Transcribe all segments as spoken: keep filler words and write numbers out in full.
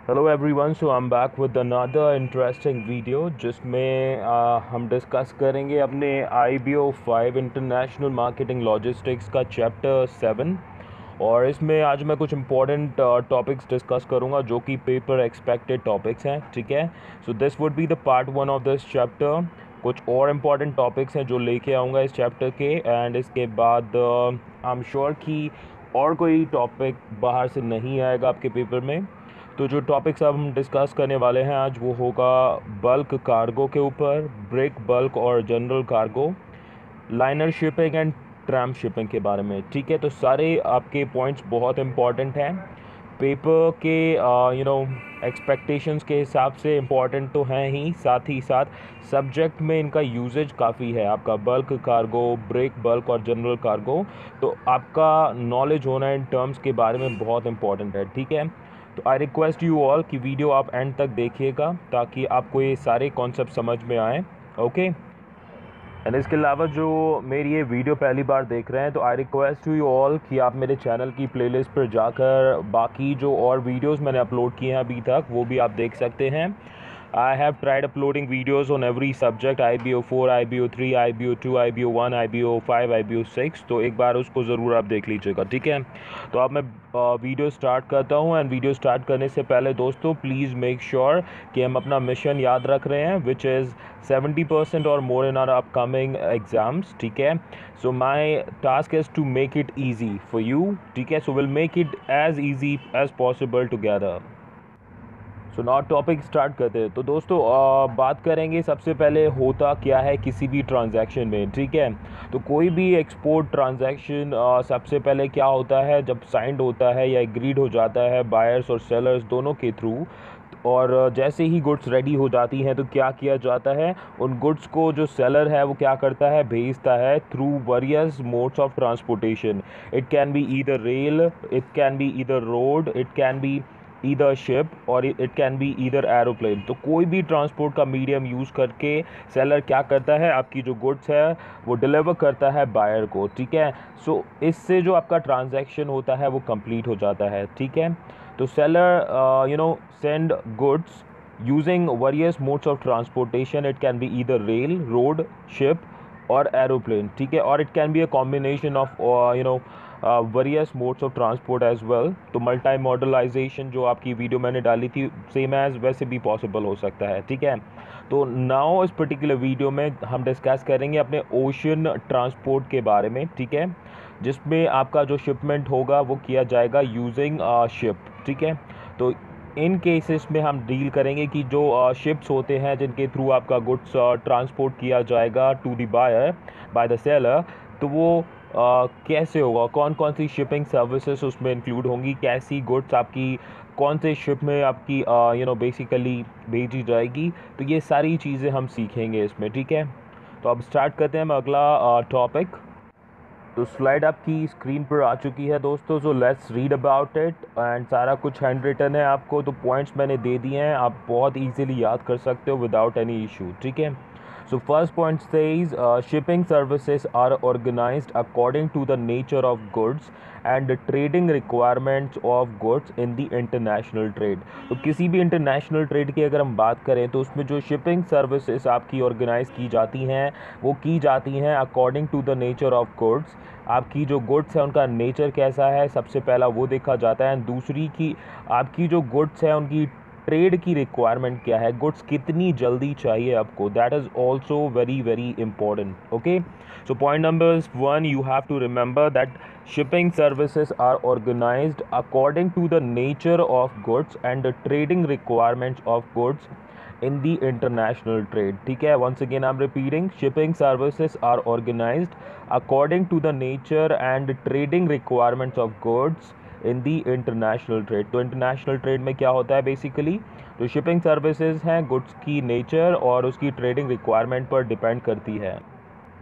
Hello everyone, so I am back with another interesting video जिसमें आ, हम discuss करेंगे अपने I B O five international marketing logistics का चैप्टर सेवन। और इसमें आज मैं कुछ इंपॉर्टेंट टॉपिक्स डिस्कस करूंगा जो कि पेपर एक्सपेक्टेड टॉपिक्स हैं। ठीक है, so this would be the part one of this chapter. कुछ और इम्पॉर्टेंट टॉपिक्स हैं जो लेके आऊँगा इस चैप्टर के, एंड इसके बाद आई एम श्योर कि और कोई टॉपिक बाहर से नहीं आएगा आपके पेपर में। तो जो टॉपिक्स अब हम डिस्कस करने वाले हैं आज वो होगा बल्क कार्गो के ऊपर, ब्रेक बल्क और general cargo, liner shipping and tramp shipping के बारे में। ठीक है, तो सारे आपके पॉइंट्स बहुत इंपॉर्टेंट हैं पेपर के यू नो एक्सपेक्टेशंस के हिसाब से। इम्पॉर्टेंट तो हैं ही, साथ ही साथ सब्जेक्ट में इनका यूजेज काफ़ी है। आपका बल्क कार्गो, ब्रेक बल्क और जनरल कार्गो, तो आपका नॉलेज होना इन टर्म्स के बारे में बहुत इंपॉर्टेंट है। ठीक है, तो आई रिक्वेस्ट यू ऑल कि वीडियो आप एंड तक देखिएगा ताकि आपको ये सारे कॉन्सेप्ट समझ में आएँ। ओके, एंड इसके अलावा जो मेरी ये वीडियो पहली बार देख रहे हैं तो आई रिक्वेस्ट यू ऑल कि आप मेरे चैनल की प्लेलिस्ट पर जाकर बाकी जो और वीडियोस मैंने अपलोड किए हैं अभी तक वो भी आप देख सकते हैं। I have tried uploading videos on every subject, I B O four, I B O three, I B O two, I B O one, I B O five, I B O six. तो एक बार उसको ज़रूर आप देख लीजिएगा। ठीक है, तो अब मैं वीडियो स्टार्ट करता हूँ। एंड वीडियो स्टार्ट करने से पहले दोस्तों प्लीज़ मेक श्योर कि हम अपना मिशन याद रख रहे हैं, विच इज़ सेवेंटी परसेंट और more in our upcoming exams. ठीक है, so my task is to make it easy for you. ठीक है, so will make it as easy as possible together. So now topic start करते हैं। तो दोस्तों आ, बात करेंगे सबसे पहले होता क्या है किसी भी ट्रांजैक्शन में। ठीक है, तो कोई भी एक्सपोर्ट ट्रांजैक्शन सबसे पहले क्या होता है, जब साइंड होता है या एग्रीड हो जाता है बायर्स और सेलर्स दोनों के थ्रू, और जैसे ही गुड्स रेडी हो जाती हैं तो क्या किया जाता है, उन गुड्स को जो सेलर है वो क्या करता है, भेजता है through various modes of transportation. It can be either rail, it can be either road, it can be either ship और it can be either aeroplane. तो कोई भी ट्रांसपोर्ट का मीडियम यूज़ करके सेलर क्या करता है, आपकी जो गुड्स है वो डिलीवर करता है बायर को। ठीक है, सो इससे जो आपका ट्रांजैक्शन होता है वो कंप्लीट हो जाता है। ठीक है, तो seller uh, you know send goods using various modes of transportation. It can be either rail, road, ship or aeroplane. ठीक है, और it can be a combination of uh, you know uh, various modes of transport as well. तो multi modalisation जो आपकी video मैंने डाली थी same as वैसे भी पॉसिबल हो सकता है। ठीक है, तो नाउ इस पर्टिकुलर वीडियो में हम डिस्कस करेंगे अपने ओशन ट्रांसपोर्ट के बारे में। ठीक है, जिसमें आपका जो शिपमेंट होगा वो किया जाएगा यूजिंग शिप। ठीक है, तो इन केसेस में हम डील करेंगे कि जो शिप्स होते हैं जिनके थ्रू आपका गुड्स ट्रांसपोर्ट किया जाएगा to the buyer by the seller, तो वो uh, कैसे होगा, कौन कौन सी शिपिंग सर्विसेज उसमें इंक्लूड होंगी, कैसी गुड्स आपकी कौन से शिप में आपकी यू नो बेसिकली भेजी जाएगी। तो ये सारी चीज़ें हम सीखेंगे इसमें। ठीक है, तो अब स्टार्ट करते हैं हम अगला टॉपिक। तो स्लाइड आपकी स्क्रीन पर आ चुकी है दोस्तों, so let's read about it. And सारा कुछ हैंड रिटन है आपको, तो पॉइंट्स मैंने दे दिए हैं, आप बहुत इजीली याद कर सकते हो विदाउट एनी इशू। ठीक है, so first point says uh, shipping services are organized according to the nature of goods and the trading requirements of goods in the international trade। तो किसी भी इंटरनेशनल ट्रेड की अगर हम बात करें तो उसमें जो शिपिंग सर्विसेज आपकी ऑर्गेनाइज की जाती हैं वो की जाती हैं according to the nature of goods. आपकी जो गुड्स है उनका नेचर कैसा है, सबसे पहला वो देखा जाता है। दूसरी की आपकी जो गुड्स है उनकी ट्रेड की रिक्वायरमेंट क्या है, गुड्स कितनी जल्दी चाहिए आपको, that is also very very important. Okay, so point number one, you have to remember that shipping services are organized according to the nature of goods and the trading requirements of goods in the international trade। ठीक है, once again I'm repeating, shipping services are organized according to the nature and trading requirements of goods in the international trade. तो international trade में क्या होता है basically, तो shipping services हैं goods की नेचर और उसकी ट्रेडिंग रिक्वायरमेंट पर डिपेंड करती है।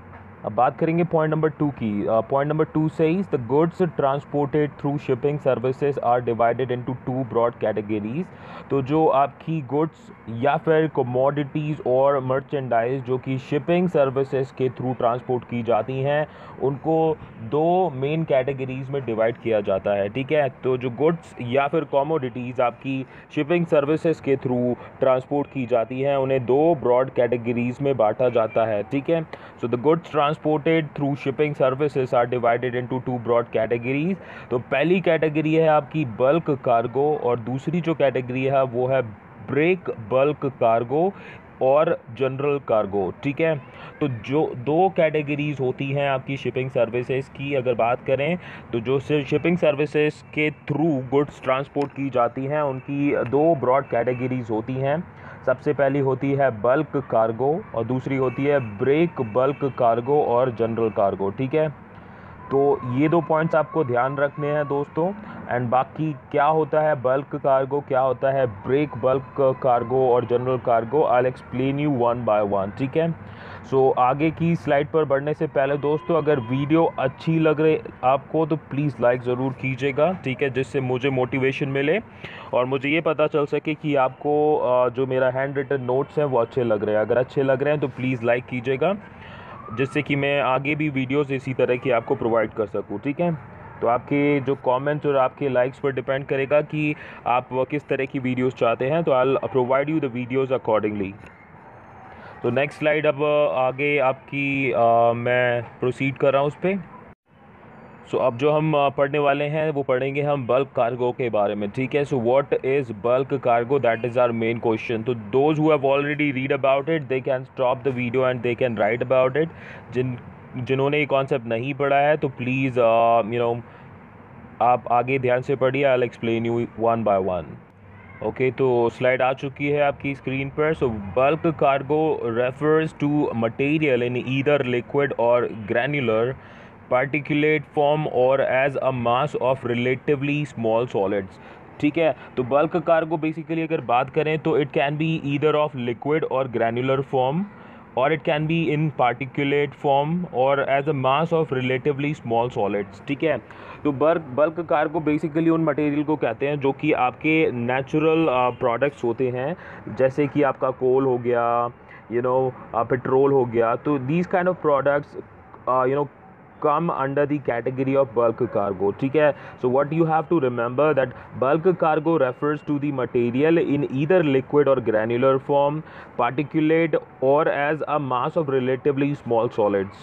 अब बात करेंगे पॉइंट नंबर टू की। Point number two says the goods transported through shipping services are divided into two broad categories. तो जो आपकी गुड्स या फिर कमोडिटीज़ और मर्चेंडाइज जो कि शिपिंग सर्विसेज के थ्रू ट्रांसपोर्ट की जाती हैं, उनको दो मेन कैटेगरीज में डिवाइड किया जाता है, ठीक है। तो जो गुड्स या फिर कमोडिटीज़ आपकी शिपिंग सर्विसेज के थ्रू ट्रांसपोर्ट की जाती हैं, उन्हें दो ब्रॉड कैटेगरीज में बांटा जाता है, ठीक है। So the goods transported through shipping services are divided into two broad categories. तो पहली कैटेगरी है आपकी बल्क कार्गो और दूसरी जो कैटेगरी है वो है ब्रेक बल्क कार्गो और जनरल कार्गो, ठीक है। तो जो दो कैटेगरीज होती हैं आपकी शिपिंग सर्विसेज की अगर बात करें, तो जो शिपिंग सर्विसेज के थ्रू गुड्स ट्रांसपोर्ट की जाती हैं उनकी दो ब्रॉड कैटेगरीज होती हैं। सबसे पहली होती है बल्क कार्गो और दूसरी होती है ब्रेक बल्क कार्गो और जनरल कार्गो, ठीक है। तो ये दो पॉइंट्स आपको ध्यान रखने हैं दोस्तों। एंड बाकी क्या होता है बल्क कार्गो, क्या होता है ब्रेक बल्क कार्गो और general cargo, I will explain you one by one, ठीक है। सो so, आगे की स्लाइड पर बढ़ने से पहले दोस्तों, अगर वीडियो अच्छी लग रही आपको तो प्लीज़ लाइक ज़रूर कीजिएगा, ठीक है, जिससे मुझे मोटिवेशन मिले और मुझे ये पता चल सके कि आपको जो मेरा हैंड रिटन नोट्स हैं वो अच्छे लग रहे हैं। अगर अच्छे लग रहे हैं तो प्लीज़ लाइक कीजिएगा, जिससे कि मैं आगे भी वीडियोस इसी तरह की आपको प्रोवाइड कर सकूं, ठीक है। तो आपके जो कमेंट्स और आपके लाइक्स पर डिपेंड करेगा कि आप किस तरह की वीडियोस चाहते हैं, तो I will provide you the videos accordingly. तो नेक्स्ट स्लाइड अब आगे आपकी आ, मैं प्रोसीड कर रहा हूँ उस पर। सो so, अब जो हम पढ़ने वाले हैं वो पढ़ेंगे हम बल्क कार्गो के बारे में, ठीक है। So what is bulk cargo, that is our main question. तो those who have already read about it they can stop the video and they can write about it. जिन जिन्होंने ये कॉन्सेप्ट नहीं पढ़ा है तो प्लीज़ यू नो आप आगे ध्यान से पढ़िए, I will explain you one by one. Okay, तो स्लाइड आ चुकी है आपकी स्क्रीन पर। So bulk cargo refers to material in either liquid or granular particulate form or as a mass of relatively small solids, ठीक है। तो bulk cargo basically अगर बात करें तो it can be either of liquid or granular form or it can be in particulate form or as a mass of relatively small solids, ठीक है। तो बल्क बल्क कार्गो बेसिकली उन material को कहते हैं जो कि आपके नेचुरल प्रोडक्ट्स होते हैं, जैसे कि आपका कोल हो गया, यू नो पेट्रोल हो गया। तो these kind of products you know come under the category of bulk cargo, ठीक है। So what you have to remember that bulk cargo refers to the material in either liquid or granular form, particulate or as a mass of relatively small solids.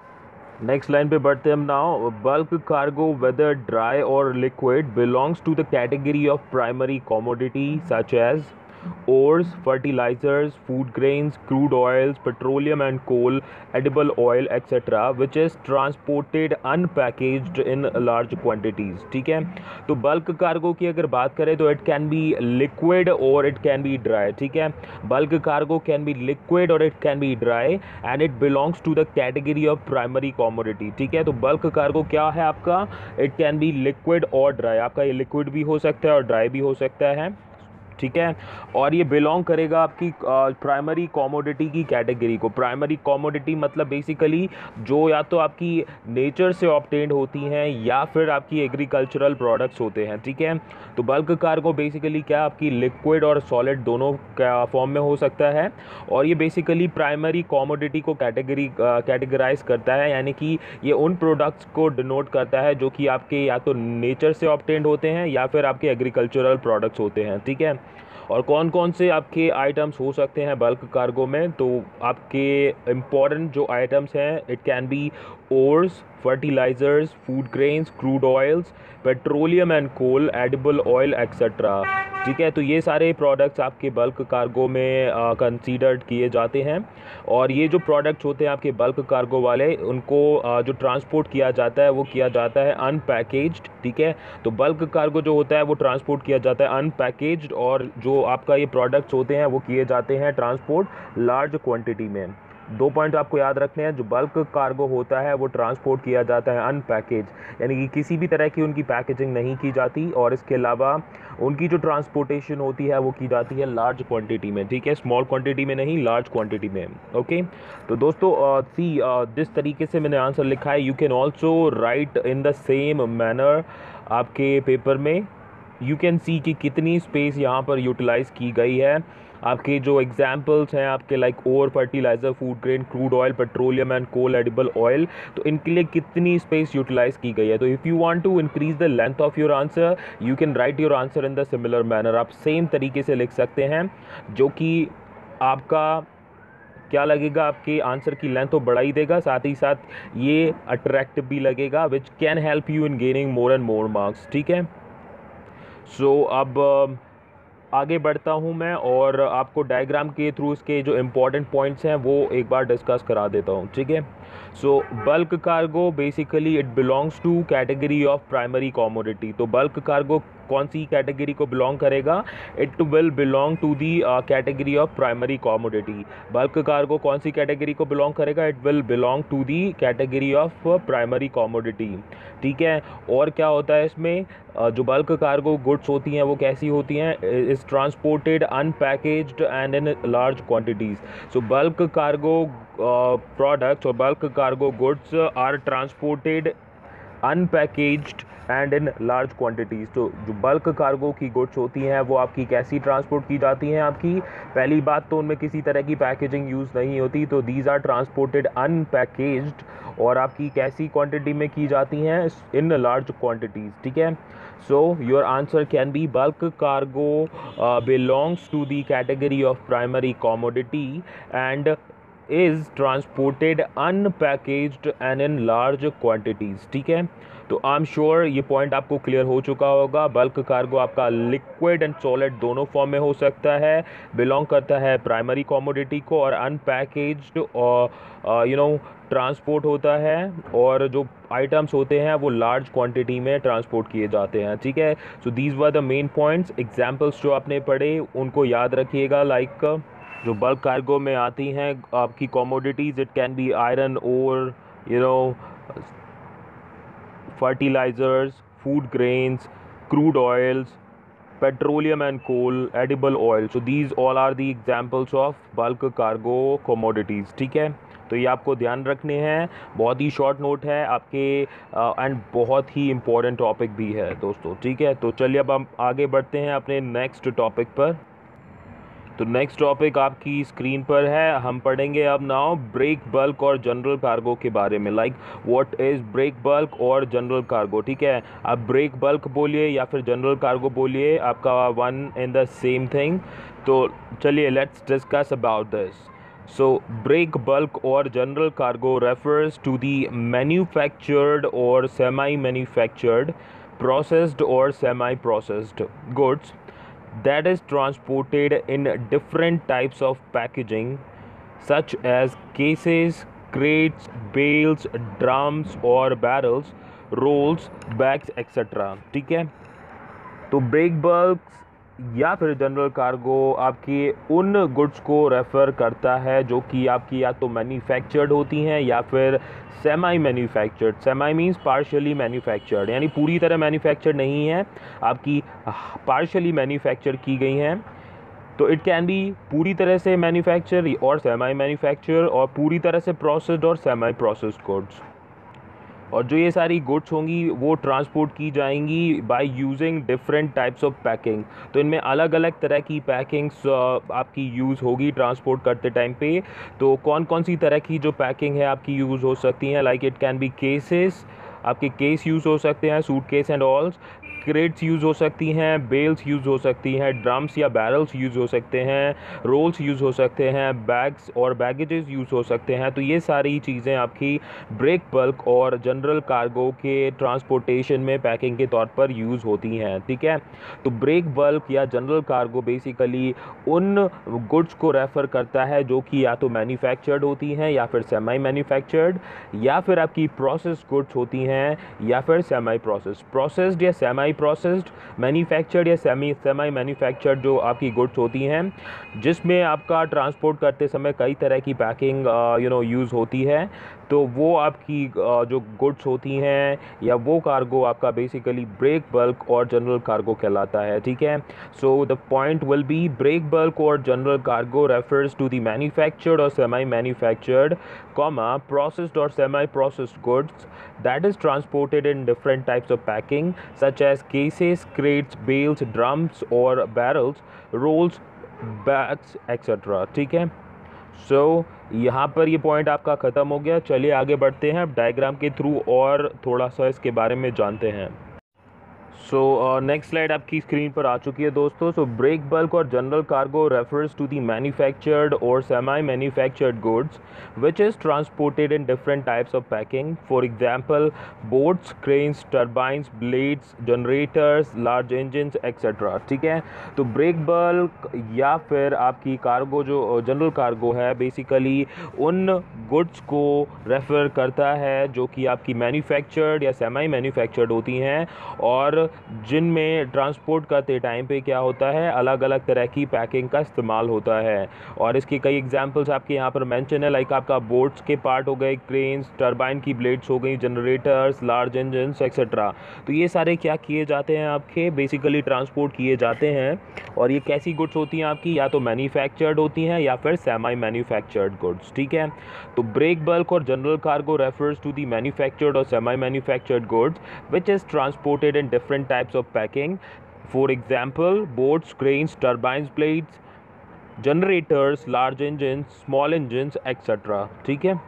Next line पे बढ़ते हम now. Bulk cargo whether dry or liquid belongs to the category of primary commodity such as ores, fertilizers, food grains, crude oils, petroleum and coal, edible oil, et cetera, which is transported unpackaged in large quantities, ठीक है। तो bulk cargo की अगर बात करें तो it can be liquid और it can be dry, ठीक है। Bulk cargo can be liquid और it can be dry and it belongs to the category of primary commodity, ठीक है। तो बल्क कार्गो क्या है आपका, इट कैन बी लिक्विड और ड्राई, आपका ये लिक्विड भी हो सकता है और ड्राई भी हो सकता है, ठीक है। और ये बिलोंग करेगा आपकी प्राइमरी कमोडिटी की कैटेगरी को। प्राइमरी कमोडिटी मतलब बेसिकली जो या तो आपकी नेचर से ऑब्टेन्ड होती हैं या फिर आपकी एग्रीकल्चरल प्रोडक्ट्स होते हैं, ठीक है। तो बल्क कार्गो बेसिकली क्या आपकी लिक्विड और सॉलिड दोनों फॉर्म में हो सकता है और ये बेसिकली प्राइमरी कमोडिटी को कैटेगरी कैटेगराइज करता है, यानी कि ये उन प्रोडक्ट्स को डिनोट करता है जो कि आपके या तो नेचर से ऑब्टेन्ड होते हैं या फिर आपके एग्रीकल्चरल प्रोडक्ट्स होते हैं, ठीक है। और कौन कौन से आपके आइटम्स हो सकते हैं बल्क कार्गो में, तो आपके इम्पॉर्टेंट जो आइटम्स हैं, it can be ores, fertilisers, food grains, crude oils, petroleum and coal, edible oil etcetera, ठीक है। तो ये सारे प्रोडक्ट्स आपके बल्क कार्गो में कंसीडर्ड किए जाते हैं और ये जो प्रोडक्ट्स होते हैं आपके बल्क कार्गो वाले, उनको uh, जो ट्रांसपोर्ट किया जाता है वो किया जाता है अनपैकेज्ड, ठीक है। तो बल्क कार्गो जो होता है वो ट्रांसपोर्ट किया जाता है अनपैकेज्ड और जो आपका ये प्रोडक्ट्स होते हैं वो किए जाते हैं ट्रांसपोर्ट लार्ज क्वांटिटी में, दो पॉइंट आपको याद रखने हैं। जो बल्क कार्गो होता है वो ट्रांसपोर्ट किया जाता है अनपैकेज, यानी कि किसी भी तरह की उनकी पैकेजिंग नहीं की जाती, और इसके अलावा उनकी जो ट्रांसपोर्टेशन होती है वो की जाती है लार्ज क्वांटिटी में, ठीक है, स्मॉल क्वांटिटी में नहीं, लार्ज क्वांटिटी में। ओके, तो दोस्तों सी जिस तरीके से मैंने आंसर लिखा है, you can also write in the same manner आपके पेपर में। यू कैन सी कि कितनी स्पेस यहाँ पर यूटिलाइज़ की गई है। आपके जो एग्जाम्पल्स हैं आपके like over fertiliser, food grain, crude oil, petroleum and coal edible oil, तो इनके लिए कितनी स्पेस यूटिलाइज़ की गई है। तो if you want to increase the length of your answer, you can write your answer in the similar manner. आप same तरीके से लिख सकते हैं, जो कि आपका क्या लगेगा, आपके आंसर की लेंथ तो बढ़ा ही देगा, साथ ही साथ ये अट्रैक्टिव भी लगेगा, which can help you in gaining more and more marks, ठीक है। सो so, अब आगे बढ़ता हूँ मैं और आपको डायग्राम के थ्रू इसके जो इम्पोर्टेंट पॉइंट्स हैं वो एक बार डिस्कस करा देता हूँ, ठीक है। So bulk cargo basically it belongs to category of primary commodity. तो बल्क कार्गो कौन सी कैटेगरी को बिलोंग करेगा, it will belong to the category of primary commodity. Bulk cargo कौन सी कैटेगरी को बिलोंग करेगा, it will belong to the category of primary commodity, ठीक है। और क्या होता है इसमें, uh, जो बल्क कार्गो गुड्स होती हैं वो कैसी होती हैं, is transported unpackaged and in large quantities. So bulk cargo products और bulk cargo goods are transported unpackaged and in large quantities. तो जो बल्क कार्गो की गुड्स होती हैं वो आपकी कैसी ट्रांसपोर्ट की जाती हैं, आपकी पहली बात तो उनमें किसी तरह की पैकेजिंग यूज़ नहीं होती, तो दीज आर ट्रांसपोर्टेड अनपैकेज्ड, और आपकी कैसी क्वांटिटी में की जाती हैं, इन लार्ज क्वांटिटीज़, ठीक है। So your answer can be bulk cargo belongs to the category of primary commodity and is transported unpackaged and in large quantities, ठीक है। तो आई एम श्योर ये पॉइंट आपको क्लियर हो चुका होगा। बल्क कार्गो आपका लिक्विड एंड सॉलिड दोनों फॉर्म में हो सकता है, बिलोंग करता है प्राइमरी कॉमोडिटी को, और अनपैकेज्ड और यू नो ट्रांसपोर्ट होता है, और जो आइटम्स होते हैं वो लार्ज क्वांटिटी में ट्रांसपोर्ट किए जाते हैं, ठीक है। So these were the main points. Examples जो आपने पढ़े उनको याद रखिएगा, लाइक जो बल्क कार्गो में आती हैं आपकी commodities, it can be iron ore, you know fertilisers, food grains, crude oils, petroleum and coal, edible oil. So these all are the examples of bulk cargo commodities, ठीक है। तो ये आपको ध्यान रखने हैं, बहुत ही शॉर्ट नोट है आपके एंड uh, बहुत ही इम्पोर्टेंट टॉपिक भी है दोस्तों, ठीक है। तो चलिए अब हम आगे बढ़ते हैं अपने नेक्स्ट टॉपिक पर। तो नेक्स्ट टॉपिक आपकी स्क्रीन पर है, हम पढ़ेंगे अब नाउ ब्रेक बल्क और जनरल कार्गो के बारे में, like what is break bulk और जनरल कार्गो, ठीक है। आप ब्रेक बल्क बोलिए या फिर जनरल कार्गो बोलिए, आपका one in the same thing. तो चलिए let's discuss about this. So break bulk और general cargo refers to the manufactured और सेमी मैन्युफैक्चर्ड, प्रोसेस्ड और semi processed goods that is transported in different types of packaging such as cases, crates, bales, drums or barrels, rolls, bags et cetera, ठीक है। तो break bulls या फिर general cargo आपके उन goods को refer करता है जो कि आपकी या तो मैन्युफैक्चर्ड होती हैं या फिर semi manufactured. Semi means partially manufactured, यानी पूरी तरह मैन्युफैक्चर्ड नहीं है, आपकी पार्शियली मैन्युफैक्चर की गई हैं। तो इट कैन बी पूरी तरह से मैन्युफैक्चर और सेमी मैन्युफैक्चर, और पूरी तरह से प्रोसेस्ड और सेमी प्रोसेस्ड गुड्स। और जो ये सारी गुड्स होंगी वो ट्रांसपोर्ट की जाएंगी by using different types of packing. तो इनमें अलग अलग तरह की पैकिंग्स आपकी यूज़ होगी ट्रांसपोर्ट करते टाइम पे। तो कौन कौन सी तरह की जो पैकिंग है आपकी यूज़ हो सकती हैं, like it can be cases, आपके केस यूज़ हो सकते हैं, suitcase and alls, crates use हो सकती हैं, बेल्स यूज़ हो सकती हैं, ड्रम्स या बैरल्स यूज़ हो सकते हैं, रोल्स यूज़ हो सकते हैं, बैग्स और बैगेजेस यूज़ हो सकते हैं। तो ये सारी चीज़ें आपकी ब्रेक बल्क और जनरल कार्गो के ट्रांसपोर्टेशन में पैकिंग के तौर पर यूज़ होती हैं, ठीक है। तो ब्रेक बल्क या जनरल कार्गो बेसिकली उन गुड्स को रेफ़र करता है जो कि या तो मैन्युफैक्चर्ड होती हैं या फिर सेमी मैन्युफैक्चर्ड, या फिर आपकी प्रोसेस गुड्स होती हैं या फिर सेमी प्रोसेस। प्रोसेस्ड या सेमी सेमी प्रोसेस्ड, मैन्युफैक्चर्ड या सेमी सेमी मैन्युफैक्चर्ड जो आपकी गुड्स होती हैं, जिसमें आपका ट्रांसपोर्ट करते समय कई तरह की पैकिंग यू नो यूज़ होती है, तो वो आपकी uh, जो गुड्स होती हैं या वो कार्गो आपका बेसिकली ब्रेक बल्क और जनरल कार्गो कहलाता है, ठीक है। So the point will be break bulk और general cargo refers to the manufactured और semi manufactured, comma processed or semi processed goods that is transported in different types of packing such as cases, crates, bales, drums or barrels, rolls, bags, etc. ठीक है। सो so, यहाँ पर ये point आपका ख़त्म हो गया। चलिए आगे बढ़ते हैं, अब डायग्राम के थ्रू और थोड़ा सा इसके बारे में जानते हैं। सो नेक्स्ट स्लाइड आपकी स्क्रीन पर आ चुकी है दोस्तों। सो ब्रेक बल्क और general cargo refers to the manufactured और semi manufactured goods which is transported in different types of packing, for example boats, cranes, turbines, blades, generators, large engines etcetera, ठीक है। तो ब्रेक बल्क या फिर आपकी cargo जो general cargo है basically उन गुड्स को रेफ़र करता है जो कि आपकी मैन्युफैक्चर्ड या सेमी मैन्युफैक्चर्ड होती हैं और जिनमें ट्रांसपोर्ट करते टाइम पे क्या होता है, अलग अलग तरह की पैकिंग का इस्तेमाल होता है। और इसके कई एग्जांपल्स आपके यहाँ पर मेंशन है, लाइक आपका बोट्स के पार्ट हो गए, क्रेन्स, टरबाइन की ब्लेड्स हो गई, जनरेटर्स, लार्ज इंजन्स एक्सेट्रा। तो ये सारे क्या किए जाते हैं, आपके बेसिकली ट्रांसपोर्ट किए जाते हैं। और ये कैसी गुड्स होती हैं आपकी, या तो मैन्युफैक्चर्ड होती हैं या फिर सेमी मैन्युफैक्चर्ड गुड्स, ठीक है। तो ब्रेक बल्क और general cargo refers to the manufactured और semi manufactured goods which is transported in different types of packing, for example boats, cranes, turbines, blades, generators, large engines, small engines etc. ठीक है।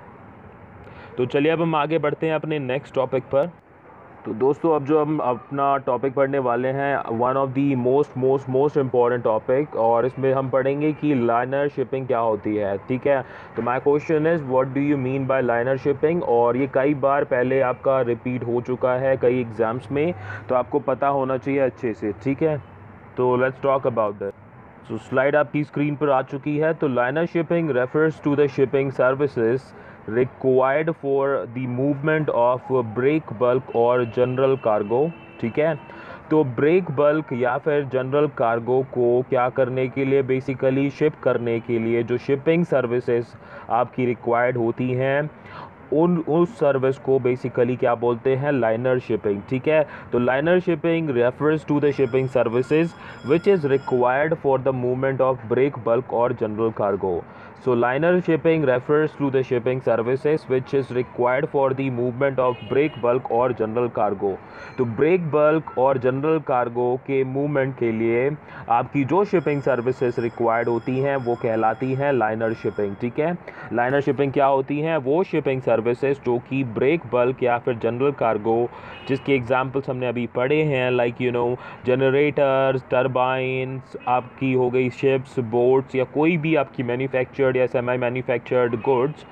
तो चलिए अब हम आगे बढ़ते हैं अपने नेक्स्ट टॉपिक पर। तो दोस्तों अब जो हम अपना टॉपिक पढ़ने वाले हैं, one of the most most most important topic, और इसमें हम पढ़ेंगे कि लाइनर शिपिंग क्या होती है, ठीक है। तो my question is what do you mean by liner shipping, और ये कई बार पहले आपका रिपीट हो चुका है कई एग्ज़ाम्स में, तो आपको पता होना चाहिए अच्छे से, ठीक है। तो let's talk about that. So slide आपकी स्क्रीन पर आ चुकी है। तो liner shipping refers to the shipping services required for the movement of break bulk और जनरल कार्गो, ठीक है। तो ब्रेक बल्क या फिर जनरल कार्गो को क्या करने के लिए, बेसिकली शिप करने के लिए जो शिपिंग सर्विसेज आपकी रिक्वायर्ड होती हैं, उन उस सर्विस को बेसिकली क्या बोलते हैं, लाइनर शिपिंग, ठीक है। तो liner shipping refers to the shipping services which is required for the movement of break bulk और general cargo. So liner shipping refers to the shipping services which is required for the movement of break bulk और general cargo। तो break bulk और general cargo के movement के लिए आपकी जो shipping services required होती हैं वो कहलाती हैं liner shipping, ठीक है। liner shipping क्या होती हैं, वो shipping services जो कि break bulk या फिर general cargo, जिसके examples हमने अभी पढ़े हैं, like you know generators, turbines, आपकी हो गई ships, boats या कोई भी आपकी manufactured या सेमी मैन्युफैक्चर्ड गुड्स।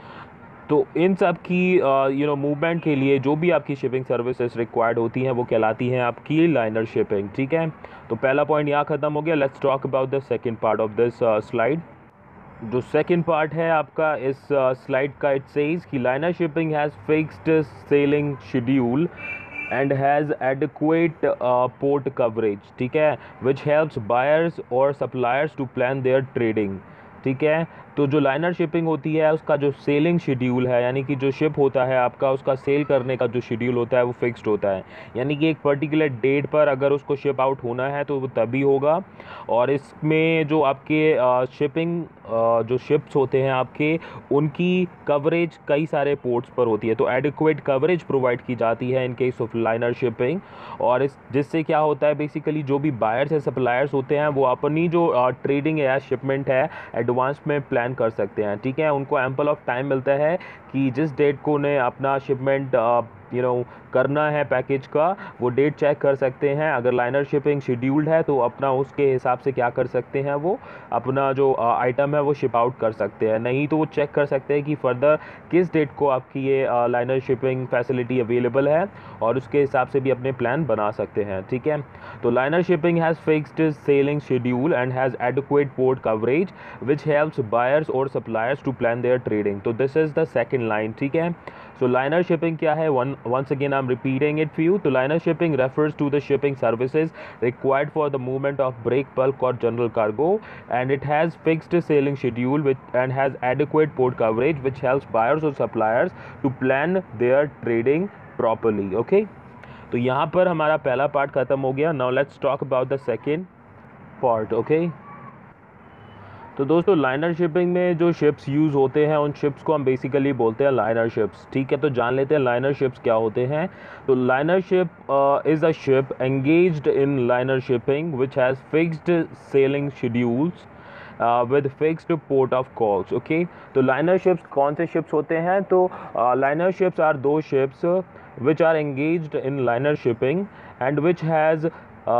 तो इन सब की यू नो मूवमेंट के लिए जो भी आपकी शिपिंग सर्विसेज रिक्वायर्ड होती हैं वो कहलाती हैं आपकी लाइनर शिपिंग, ठीक है। तो पहला पॉइंट यहाँ ख़त्म हो गया। Let's talk about the second part of this slide. जो सेकंड पार्ट है आपका इस स्लाइड uh, का, इट सेज कि liner shipping has fixed sailing schedule and has adequate uh, port coverage, ठीक है, which helps buyers और suppliers to plan their trading, ठीक है। तो जो लाइनर शिपिंग होती है उसका जो सेलिंग शेड्यूल है, यानी कि जो शिप होता है आपका, उसका सेल करने का जो शेड्यूल होता है वो फिक्स्ड होता है, यानी कि एक पर्टिकुलर डेट पर अगर उसको शिप आउट होना है तो वो तभी होगा। और इसमें जो आपके शिपिंग जो शिप्स होते हैं आपके, उनकी कवरेज कई सारे पोर्ट्स पर होती है, तो एडिक्वेट कवरेज प्रोवाइड की जाती है in case of liner shipping. और इस जिससे क्या होता है, बेसिकली जो भी बायर्स या सप्लायर्स होते हैं वो अपनी जो ट्रेडिंग या शिपमेंट है एडवांस में प्लान कर सकते हैं, ठीक है। उनको एम्पल ऑफ टाइम मिलता है कि जिस डेट को उन्हें अपना शिपमेंट यू नो करना है पैकेज का, वो डेट चेक कर सकते हैं। अगर लाइनर शिपिंग शेड्यूल्ड है तो अपना उसके हिसाब से क्या कर सकते हैं, वो अपना जो आइटम है वो शिप आउट कर सकते हैं। नहीं तो वो चेक कर सकते हैं कि फर्दर किस डेट को आपकी ये लाइनर शिपिंग फैसिलिटी अवेलेबल है, और उसके हिसाब से भी अपने प्लान बना सकते हैं, ठीक है। तो liner shipping has fixed sailing schedule and has adequate port coverage which helps buyers और suppliers to plan their trading. तो this is the second line, ठीक है। सो लाइनर शिपिंग क्या है, one once again I'm repeating it for you. तो liner shipping refers to the shipping services required for the movement of break bulk or general cargo, and it has fixed sailing schedule which and has adequate port coverage which helps buyers or suppliers to plan their trading properly. Okay, तो यहाँ पर हमारा पहला part ख़त्म हो गया. Now let's talk about the second part. Okay, तो दोस्तों लाइनर शिपिंग में जो शिप्स यूज़ होते हैं उन शिप्स को हम बेसिकली बोलते हैं लाइनर शिप्स. ठीक है, तो जान लेते हैं लाइनर शिप्स क्या होते हैं. तो liner ship is a ship engaged in liner shipping which has fixed sailing schedules with fixed port of calls. Okay, तो लाइनर शिप्स कौन से शिप्स होते हैं? तो liner ships are the ships which are engaged in liner shipping and which has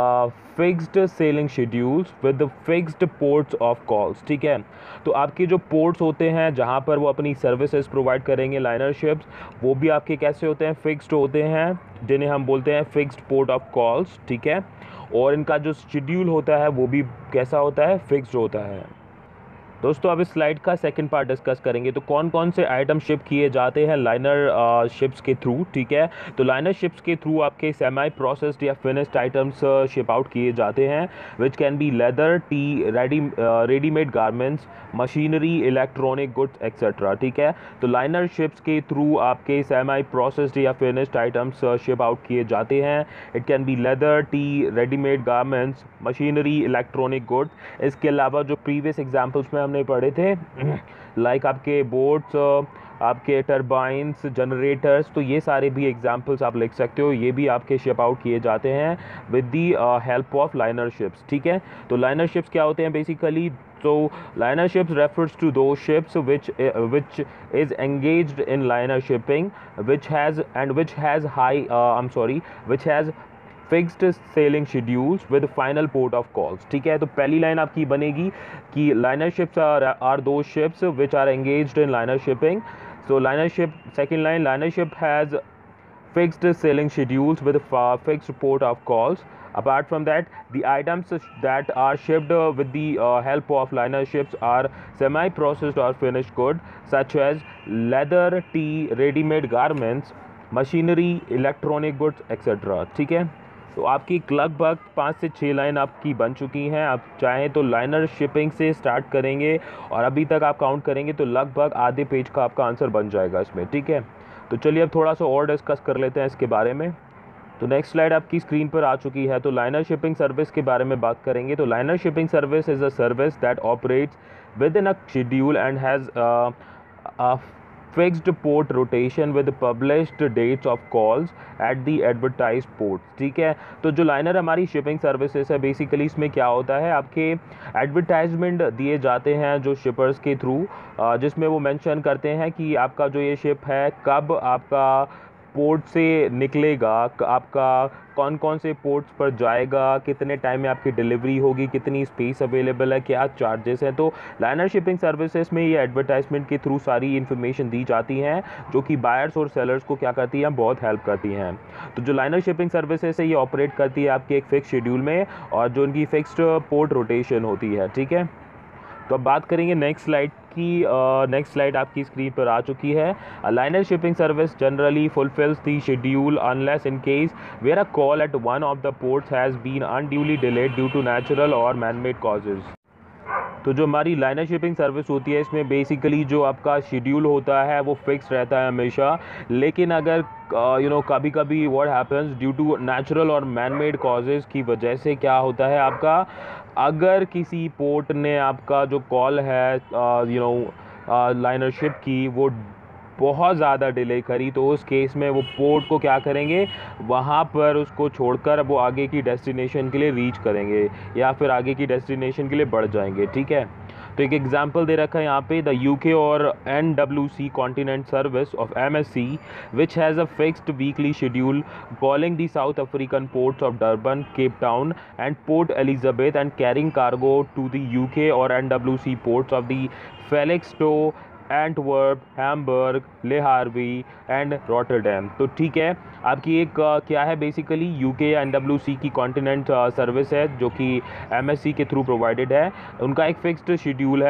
fixed sailing schedules with fixed ports of calls. ठीक है, तो आपके जो पोर्ट्स होते हैं जहाँ पर वो अपनी सर्विसेज प्रोवाइड करेंगे लाइनर शिप्स, वो भी आपके कैसे होते हैं? फिक्स्ड होते हैं, जिन्हें हम बोलते हैं फिक्स्ड पोर्ट ऑफ कॉल्स. ठीक है, और इनका जो शेड्यूल होता है वो भी कैसा होता है? फिक्स्ड होता है. दोस्तों अब इस स्लाइड का सेकंड पार्ट डिस्कस करेंगे. तो कौन कौन से आइटम शिप किए जाते हैं लाइनर शिप्स के थ्रू. ठीक है, तो लाइनर शिप्स के थ्रू आपके सेमी प्रोसेस्ड या फिनिश्ड आइटम्स शिप आउट किए जाते हैं which can be leather, tea, ready readymade garments, machinery, electronic goods etcetera. ठीक है, तो लाइनर शिप्स के थ्रू आपके सेमी प्रोसेस्ड या फिनिश्ड आइटम्स शिप आउट किए जाते हैं. It can be leather, tea, readymade garments, machinery, electronic goods. इसके अलावा जो प्रीवियस एग्जाम्पल्स में हमने पढ़े थे लाइक आपके बोट्स, आपके टर्बाइंस, जनरेटर्स, तो ये सारे भी एग्जांपल्स आप लिख सकते हो. ये भी आपके शिप आउट किए जाते हैं with the help of liner ships. ठीक है, तो लाइनर शिप्स क्या होते हैं basically? So liner ships refers to those ships which uh, which is engaged in liner shipping which has and which has high uh, I'm sorry which has fixed sailing schedules with final port of calls. ठीक है, तो पहली line आपकी बनेगी कि liner ships are are the ships which are engaged in liner shipping. So liner ship, second line, liner ship has fixed sailing schedules with fixed port of calls. Apart from that, the items that are shipped uh, with the uh, help of liner ships are semi-processed or finished goods such as leather, tea, ready-made garments, machinery, electronic goods, et cetera. ठीक है, तो आपकी लगभग पाँच से छः line आपकी बन चुकी हैं. आप चाहें तो लाइनर शिपिंग से स्टार्ट करेंगे और अभी तक आप काउंट करेंगे तो लगभग आधे पेज का आपका आंसर बन जाएगा इसमें. ठीक है, तो चलिए अब थोड़ा सा और डिस्कस कर लेते हैं इसके बारे में. तो नेक्स्ट स्लाइड आपकी स्क्रीन पर आ चुकी है. तो लाइनर शिपिंग सर्विस के बारे में बात करेंगे. तो liner shipping service is a service that operates within a schedule and has a fixed port rotation with published dates of calls at the advertise port. ठीक है, तो जो लाइनर हमारी शिपिंग सर्विसेज है बेसिकली इसमें क्या होता है? आपके एडवर्टाइजमेंट दिए जाते हैं जो शिपर्स के थ्रू, जिसमें वो मेंशन करते हैं कि आपका जो ये शिप है कब आपका पोर्ट से निकलेगा, आपका कौन कौन से पोर्ट्स पर जाएगा, कितने टाइम में आपकी डिलीवरी होगी, कितनी स्पेस अवेलेबल है, क्या चार्जेस हैं. तो लाइनर शिपिंग सर्विसेज में ये एडवर्टाइजमेंट के थ्रू सारी इन्फॉर्मेशन दी जाती हैं जो कि बायर्स और सेलर्स को क्या करती हैं? बहुत हेल्प करती हैं. तो जो लाइनर शिपिंग सर्विसेज है ये ऑपरेट करती है आपके एक फिक्स शेड्यूल में और जो उनकी फिक्स्ड पोर्ट रोटेशन होती है. ठीक है, तो अब बात करेंगे नेक्स्ट स्लाइड की. नेक्स्ट स्लाइड आपकी स्क्रीन पर आ चुकी है. Liner shipping service generally fulfils the schedule unless in case where a call at one of the ports has been unduly delayed due to natural और मैन मेड कॉजेज़. तो जो हमारी liner shipping service होती है इसमें basically जो आपका schedule होता है वो फिक्स रहता है हमेशा, लेकिन अगर यू नो कभी कभी what happens due to natural और मैन मेड कॉजेज़ की वजह से क्या होता है आपका, अगर किसी पोर्ट ने आपका जो कॉल है यू नो लाइनर शिप की वो बहुत ज़्यादा डिले करी, तो उस केस में वो पोर्ट को क्या करेंगे, वहाँ पर उसको छोड़कर वो आगे की डेस्टिनेशन के लिए रीच करेंगे या फिर आगे की डेस्टिनेशन के लिए बढ़ जाएंगे. ठीक है, तो एक एग्जांपल दे रखा है यहाँ पे, द यूके और N W C continent service of M S C which has a fixed weekly schedule calling the South African ports of Durban, Cape Town and Port Elizabeth and carrying cargo to the UK और N W C ports of the Felixstowe, Antwerp, Hamburg, Le Havre and Rotterdam. तो ठीक है, आपकी एक uh, क्या है basically UK N W C की continent service है जो कि एम एस सी के थ्रू प्रोवाइडेड है. उनका एक फिक्स्ड शेड्यूल है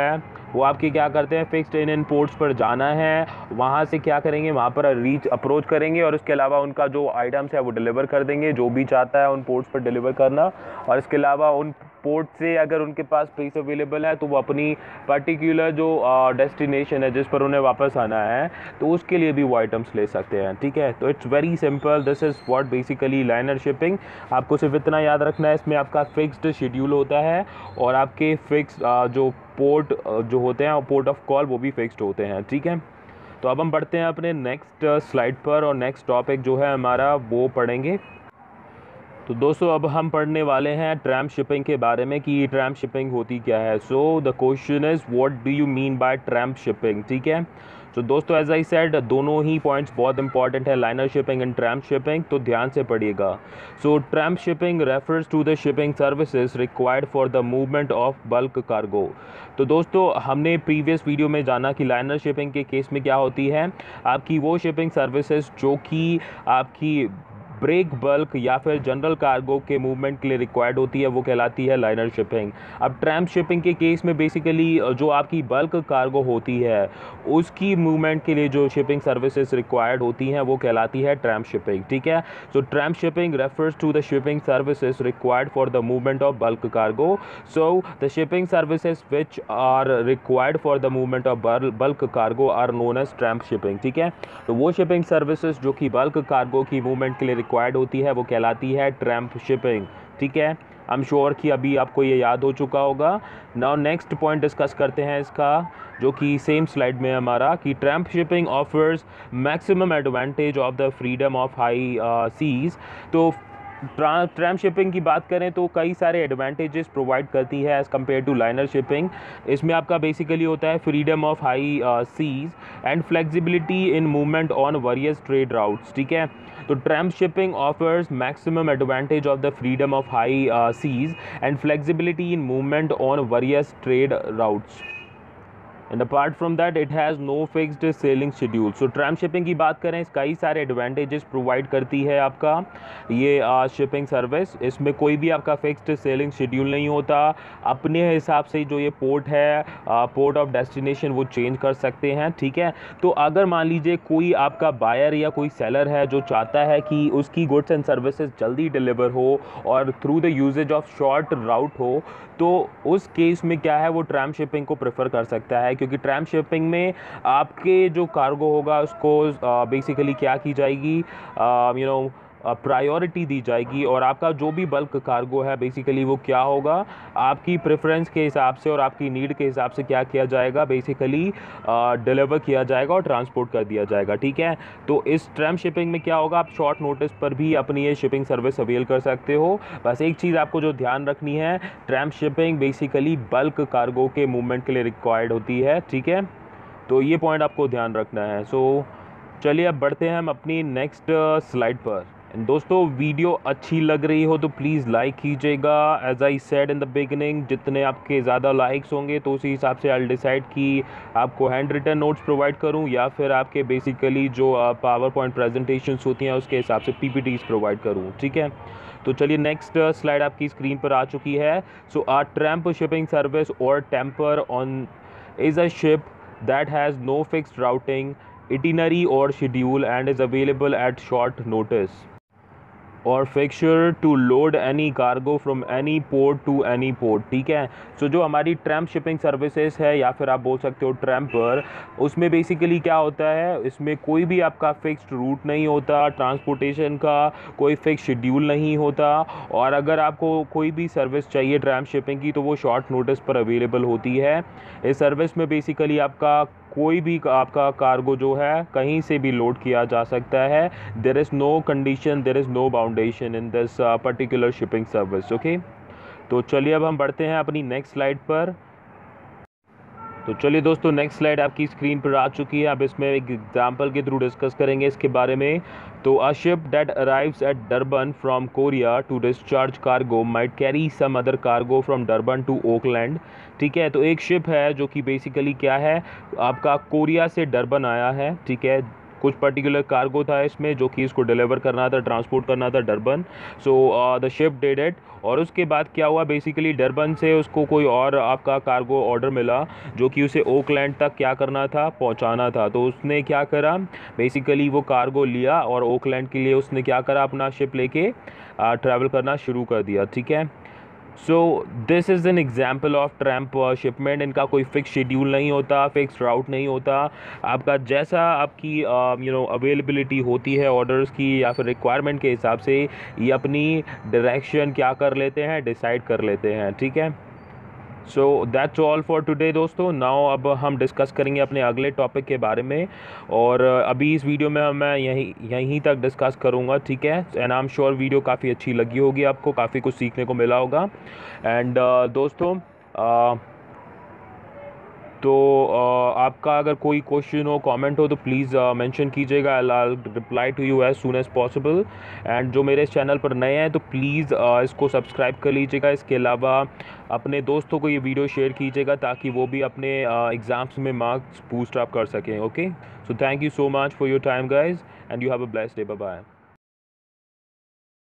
वो आपके क्या करते हैं, फिक्स्ड इन इन पोर्ट्स पर जाना है, वहाँ से क्या करेंगे, वहाँ पर रीच अप्रोच करेंगे और उसके अलावा उनका जो आइटम्स है वो डिलीवर कर देंगे, जो भी चाहता है उन पोर्ट्स पर डिलीवर करना। और इसके अलावा उन पोर्ट से अगर उनके पास स्पेस अवेलेबल है तो वो अपनी पर्टिकुलर जो डेस्टिनेशन है जिस पर उन्हें वापस आना है तो उसके लिए भी वो आइटम्स ले सकते हैं। ठीक है, तो it's very simple, this is what basically liner shipping. आपको सिर्फ इतना याद रखना है, इसमें आपका फिक्स्ड शेड्यूल होता है और आपके फिक्स जो पोर्ट जो होते हैं पोर्ट ऑफ कॉल वो भी फिक्स्ड होते हैं। ठीक है, तो अब हम बढ़ते हैं अपने नेक्स्ट स्लाइड पर और नेक्स्ट टॉपिक जो है हमारा वो पढ़ेंगे। तो दोस्तों अब हम पढ़ने वाले हैं ट्रैम्प शिपिंग के बारे में कि ट्रैम्प शिपिंग होती क्या है। So the question is what do you mean by tramp shipping. ठीक है, तो दोस्तों एज आई सेड दोनों ही पॉइंट्स बहुत इंपॉर्टेंट है, liner shipping and tramp shipping, तो ध्यान से पढ़िएगा। So tramp shipping refers to the shipping services required for the movement of bulk cargo. तो दोस्तों हमने प्रीवियस वीडियो में जाना कि लाइनर शिपिंग के केस में क्या होती है, आपकी वो शिपिंग सर्विसेज जो कि आपकी ब्रेक बल्क या फिर जनरल कार्गो के मूवमेंट के लिए रिक्वायर्ड होती है वो कहलाती है लाइनर शिपिंग। अब ट्रैम्प शिपिंग के केस में बेसिकली जो आपकी बल्क कार्गो होती है उसकी मूवमेंट के लिए जो शिपिंग सर्विसेज रिक्वायर्ड होती हैं वो कहलाती है ट्रैम्प शिपिंग। ठीक है, so tramp shipping refers to the shipping services required for the movement of bulk cargo. So the shipping services which are required for the movement of bulk cargo are known as tramp shipping. ठीक है, तो वो shipping services जो कि bulk cargo की movement के लिए required होती है वो कहलाती है ट्रैम्प शिपिंग। ठीक है, आई एम श्योर कि अभी आपको ये याद हो चुका होगा। नाउ नेक्स्ट पॉइंट डिस्कस करते हैं इसका, जो कि सेम स्लाइड में हमारा, कि tramp shipping offers maximum advantage of the freedom of high seas. तो ट्रैम्प शिपिंग की बात करें तो कई सारे एडवांटेजेस प्रोवाइड करती है as compare to liner shipping. इसमें आपका बेसिकली होता है freedom of high seas and flexibility in movement on various trade routes. ठीक है, तो tramp shipping offers maximum advantage of the freedom of high seas and flexibility in movement on various trade routes and apart from that it has no fixed sailing schedule. So tramp shipping की बात करें, कई सारे advantages provide करती है आपका ये shipping service. इसमें कोई भी आपका फिक्स्ड सेलिंग शेड्यूल नहीं होता, अपने हिसाब से जो ये पोर्ट है पोर्ट ऑफ डेस्टिनेशन वो चेंज कर सकते हैं। ठीक है, तो अगर मान लीजिए कोई आपका बायर या कोई सेलर है जो चाहता है कि उसकी गुड्स एंड सर्विसेज जल्दी डिलीवर हो और through the uses of short route हो, तो उस केस में क्या है वो ट्रैम्प शिपिंग को प्रेफर कर सकता है, क्योंकि ट्रैम्प शिपिंग में आपके जो कार्गो होगा उसको बेसिकली uh, क्या की जाएगी, यू नो प्रायोरिटी दी जाएगी और आपका जो भी बल्क कार्गो है बेसिकली वो क्या होगा, आपकी प्रेफरेंस के हिसाब से और आपकी नीड के हिसाब से क्या किया जाएगा, बेसिकली डिलीवर किया जाएगा और ट्रांसपोर्ट कर दिया जाएगा। ठीक है, तो इस ट्रैम्प शिपिंग में क्या होगा, आप शॉर्ट नोटिस पर भी अपनी ये शिपिंग सर्विस अवेल कर सकते हो। बस एक चीज़ आपको जो ध्यान रखनी है, tramp shipping basically bulk cargo के मूवमेंट के लिए रिक्वायर्ड होती है। ठीक है, तो ये पॉइंट आपको ध्यान रखना है। सो चलिए अब बढ़ते हैं हम अपनी नेक्स्ट स्लाइड पर। दोस्तों वीडियो अच्छी लग रही हो तो प्लीज़ लाइक कीजिएगा। As I said in the beginning, जितने आपके ज़्यादा लाइक्स होंगे तो उसी हिसाब से आई डिसाइड कि आपको हैंड रिटन नोट्स प्रोवाइड करूं या फिर आपके बेसिकली जो पावर पॉइंट प्रेजेंटेशंस होती हैं उसके हिसाब से पीपीटीज प्रोवाइड करूं। ठीक है, तो चलिए नेक्स्ट स्लाइड आपकी स्क्रीन पर आ चुकी है। So a tramp shipping service और temper on is a ship that has no fixed routing itinerary or schedule and is available at short notice और fixer to load any cargo from any port to any port. ठीक है, सो so, जो हमारी tramp shipping services है या फिर आप बोल सकते हो ट्रैम्पर, उसमें बेसिकली क्या होता है, इसमें कोई भी आपका फिक्स्ड रूट नहीं होता, ट्रांसपोर्टेशन का कोई फिक्स शेड्यूल नहीं होता और अगर आपको कोई भी सर्विस चाहिए ट्रैम्प शिपिंग की तो वो शॉर्ट नोटिस पर अवेलेबल होती है। इस सर्विस में बेसिकली आपका कोई भी आपका कार्गो जो है कहीं से भी लोड किया जा सकता है। There is no condition, there is no boundation in this particular shipping service. Okay, तो चलिए अब हम बढ़ते हैं अपनी नेक्स्ट स्लाइड पर। तो चलिए दोस्तों नेक्स्ट स्लाइड आपकी स्क्रीन पर आ चुकी है। अब इसमें एक एग्जांपल के थ्रू डिस्कस करेंगे इसके बारे में। तो a ship that arrives at Durban from Korea to discharge cargo might carry some other cargo from Durban to Auckland. ठीक है, तो एक शिप है जो कि बेसिकली क्या है, आपका कोरिया से डरबन आया है। ठीक है, कुछ पर्टिकुलर कार्गो था इसमें जो कि इसको डिलीवर करना था, ट्रांसपोर्ट करना था Durban. So the ship did it. और उसके बाद क्या हुआ, बेसिकली डरबन से उसको कोई और आपका कार्गो ऑर्डर मिला जो कि उसे ओकलैंड तक क्या करना था, पहुंचाना था। तो उसने क्या करा, बेसिकली वो कार्गो लिया और ओकलैंड के लिए उसने क्या करा, अपना शिप लेके ट्रैवल करना शुरू कर दिया। ठीक है, so this is an example of tramp shipment. इनका कोई फिक्स शेड्यूल नहीं होता, फिक्स राउट नहीं होता। आपका जैसा आपकी यू नो अवेलेबिलिटी होती है ऑर्डर्स की या फिर रिक्वायरमेंट के हिसाब से ये अपनी डायरेक्शन क्या कर लेते हैं, डिसाइड कर लेते हैं। ठीक है, so that's all for today दोस्तों। नाउ अब हम डिस्कस करेंगे अपने अगले टॉपिक के बारे में, और अभी इस वीडियो में मैं यहीं यहीं तक डिस्कस करूँगा। ठीक है, and I am sure video काफ़ी अच्छी लगी होगी आपको, काफ़ी कुछ सीखने को मिला होगा। एंड uh, दोस्तों uh, तो uh, आपका अगर कोई क्वेश्चन हो, कमेंट हो तो प्लीज़ मेंशन कीजिएगा। I reply to you as soon as possible. And जो मेरे चैनल पर नए हैं तो प्लीज़ uh, इसको सब्सक्राइब कर लीजिएगा। इसके अलावा अपने दोस्तों को ये वीडियो शेयर कीजिएगा ताकि वो भी अपने एग्ज़ाम्स uh, में मार्क्स बूस्ट अप कर सकें। Okay, so thank you so much for your time guys, and you have a blessed day. Bye bye.